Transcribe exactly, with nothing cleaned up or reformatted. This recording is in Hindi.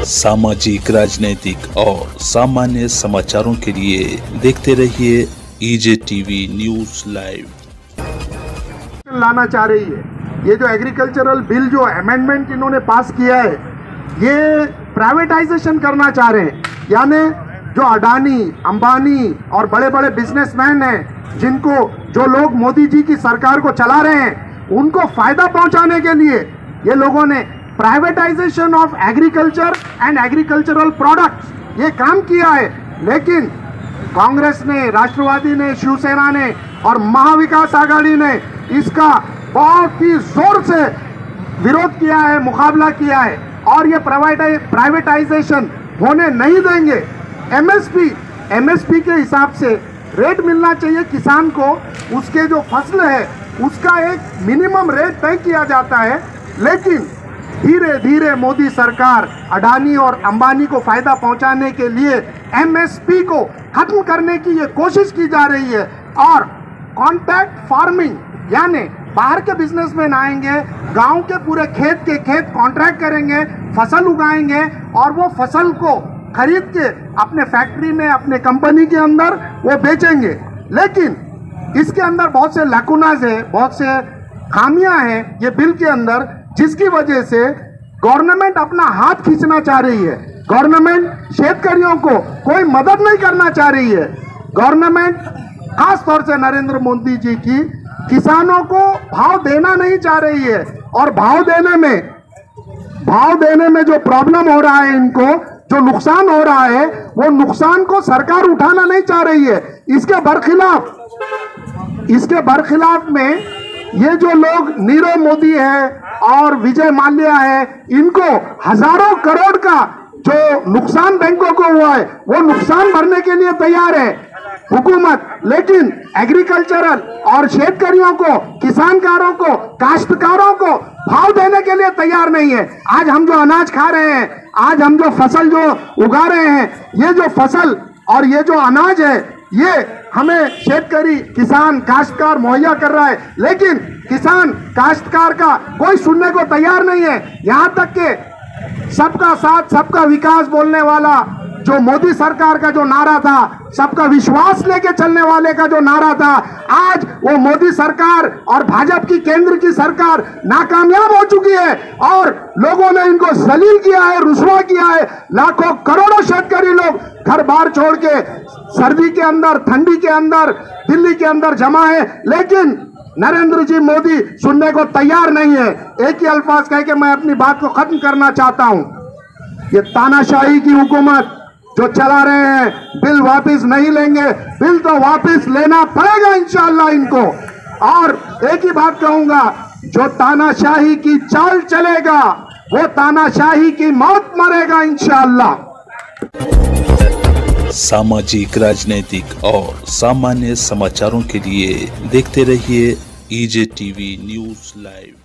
सामाजिक, राजनीतिक और सामान्य समाचारों के लिए देखते रहिए ईजे टीवी न्यूज लाइव। लाना चाह रही है ये जो एग्रीकल्चरल बिल जो अमेंडमेंट इन्होंने पास किया है, ये प्राइवेटाइजेशन करना चाह रहे हैं। यानी जो अडानी, अंबानी और बड़े बड़े बिजनेसमैन हैं, जिनको जो लोग मोदी जी की सरकार को चला रहे हैं, उनको फायदा पहुंचाने के लिए ये लोगों ने privatisation of agriculture and agricultural products ये काम किया है। लेकिन कांग्रेस ने, राष्ट्रवादी ने, शिवसेना ने और महाविकास आघाड़ी ने इसका बहुत ही जोर से विरोध किया है, मुकाबला किया है और ये प्राइवेटाइजेशन होने नहीं देंगे। एमएसपी एमएसपी के हिसाब से रेट मिलना चाहिए किसान को, उसके जो फसल है उसका एक मिनिमम रेट तय किया जाता है। लेकिन धीरे धीरे मोदी सरकार अडानी और अंबानी को फायदा पहुंचाने के लिए एमएसपी को खत्म करने की ये कोशिश की जा रही है और कॉन्ट्रैक्ट फार्मिंग, यानी बाहर के बिजनेसमैन आएंगे, गांव के पूरे खेत के खेत कॉन्ट्रैक्ट करेंगे, फसल उगाएंगे और वो फसल को खरीद के अपने फैक्ट्री में, अपने कंपनी के अंदर वो बेचेंगे। लेकिन इसके अंदर बहुत से लैकुनाज है, बहुत से खामियां हैं ये बिल के अंदर, जिसकी वजह से गवर्नमेंट अपना हाथ खींचना चाह रही है। गवर्नमेंट शेतकारियों को कोई मदद नहीं करना चाह रही है। गवर्नमेंट खास तौर से नरेंद्र मोदी जी की किसानों को भाव देना नहीं चाह रही है और भाव देने में भाव देने में जो प्रॉब्लम हो रहा है, इनको जो नुकसान हो रहा है, वो नुकसान को सरकार उठाना नहीं चाह रही है। इसके बरखिलाफ इसके बरखिलाफ में ये जो लोग नीरव मोदी है और विजय माल्या है, इनको हजारों करोड़ का जो नुकसान बैंकों को हुआ है वो नुकसान भरने के लिए तैयार है हुकूमत। लेकिन एग्रीकल्चरल और शेतकारियों को, किसानकारों को, काश्तकारों को भाव देने के लिए तैयार नहीं है। आज हम जो अनाज खा रहे हैं, आज हम जो फसल जो उगा रहे हैं, ये जो फसल और ये जो अनाज है, ये हमें शेतकारी, किसान, काश्तकार मुहैया कर रहा है। लेकिन किसान, काश्तकार का कोई सुनने को तैयार नहीं है। यहाँ तक के सबका साथ सबका विकास बोलने वाला जो मोदी सरकार का जो नारा था, सबका विश्वास लेके चलने वाले का जो नारा था, आज वो मोदी सरकार और भाजपा की केंद्र की सरकार नाकामयाब हो चुकी है और लोगों ने इनको जलील किया है, रुसवा किया है। लाखों करोड़ों शेतकारी लोग घर बार छोड़ के सर्दी के अंदर, ठंडी के अंदर, दिल्ली के अंदर जमा है। लेकिन नरेंद्र जी मोदी सुनने को तैयार नहीं है। एक ही अल्फाज कह के मैं अपनी बात को खत्म करना चाहता हूं। ये तानाशाही की हुकूमत जो चला रहे हैं, बिल वापस नहीं लेंगे, बिल तो वापस लेना पड़ेगा इंशाअल्लाह इनको। और एक ही बात कहूंगा, जो तानाशाही की चाल चलेगा वो तानाशाही की मौत मरेगा इंशाअल्लाह। सामाजिक, राजनीतिक और सामान्य समाचारों के लिए देखते रहिए ईजे टीवी न्यूज लाइव।